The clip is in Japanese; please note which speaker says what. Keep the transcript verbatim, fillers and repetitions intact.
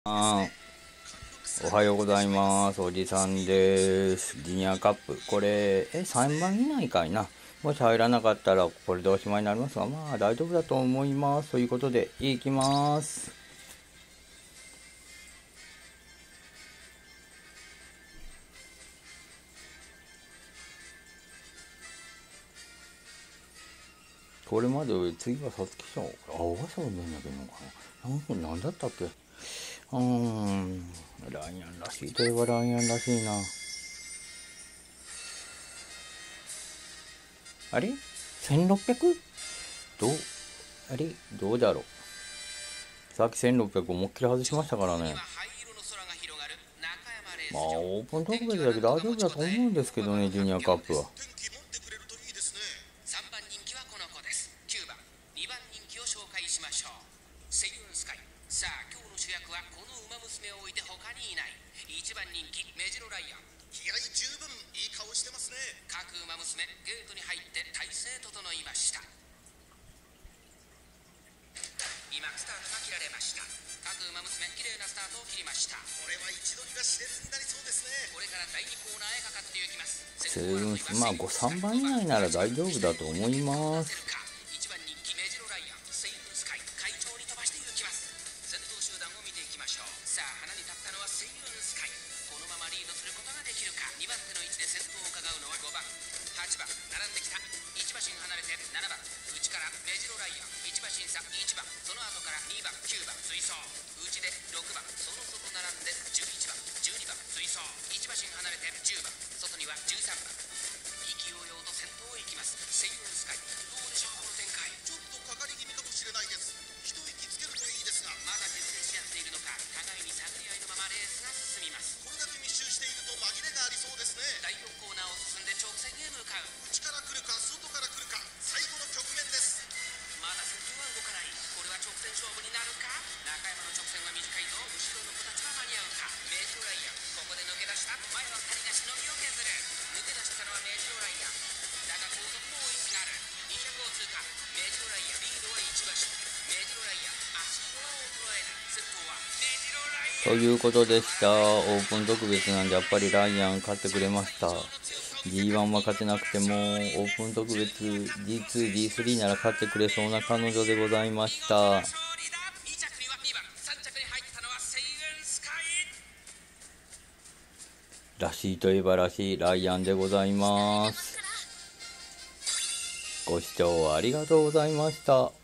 Speaker 1: あーおはようございます。おじさんです。ジュニアカップ。これ、え、さんばん以内かいな。もし入らなかったら、これでおしまいになりますが、まあ、大丈夫だと思います。ということで、いきます。これまで次は皐月賞。あ、小笠原なんだけどかな。なんかなんだったっけ。うーん。ライアンらしいといえばライアンらしいな。あれ ?せんろっぴゃく? どう、あれどうだろう。さっきせんろっぴゃく思いっきり外しましたからね。まあ、オープン特別だけど大丈夫だと思うんですけどね、ジュニアカップは。
Speaker 2: さんばん人気はこの子です。きゅうばん、にばん人気を紹介しましょう。セイウンスカイ。さあ、今日の主役はこの馬娘を置いて他にいないいちばん人気メジロライアン。
Speaker 3: 気合十分いい顔してますね。
Speaker 2: 各馬娘ゲートに入って体勢整いました。今スタートが切られました。各馬娘綺麗なスタートを切りました。
Speaker 3: これは位置取りが熾烈になりそうですね。
Speaker 2: これからだいにコーナーへかかっていきます。
Speaker 1: セイウンス、まあ、さんばん以内なら大丈夫だと思います。
Speaker 2: いちばん人気メジロライアン、セイウンスカイ、快調に飛ばしていきます。先頭集団を見ていきましょう。さあ、花に立ったのはセイウンスカイ。このままリードすることができるか。にばん手の位置で先頭を伺うのはごばん、はちばん、並んできた。いち馬身離れてななばん、内からメジロライアン、いち馬身差いちばん、その後からにばん、きゅうばん、追走。内でろくばん、その外並んでじゅういちばん、じゅうにばん、追走。いち馬身離れてじゅうばん、外にはじゅうさんばん。勢いよと先頭へ行きます。セイウンスカイ。どうでしょう、この展開。
Speaker 3: ちょっとかかり気味かもしれないです。一息つけるといいですが、
Speaker 2: まだ徹底し合っているのか、互いに探り合いのままレースが進みます。
Speaker 3: これだけ密集していると紛れがありそうですね。
Speaker 2: だいよんコーナーを進んで直線へ向かう。
Speaker 3: 内から来るか外から来るか、最後の局面です。
Speaker 2: まだ先頭は動かない。これは直線勝負になるか。中山の直線は短いぞ。後ろの子たちは間に合うか。メジロライアン、ここで抜け出した。前はふたりがしのぎを削る。抜け出したのはメジロライアンだが後続も追いすがる。にひゃくを通過。メジロライアンリードはいち馬身。メジロライアン足を衰える。先頭はメジロライアン
Speaker 1: ということでした。オープン特別なんでやっぱりライアン勝ってくれました。ジーワン は勝てなくてもオープン特別 ジーツー、ジースリー なら勝ってくれそうな彼女でございました。らしいといえばらしいライアンでございます。ご視聴ありがとうございました。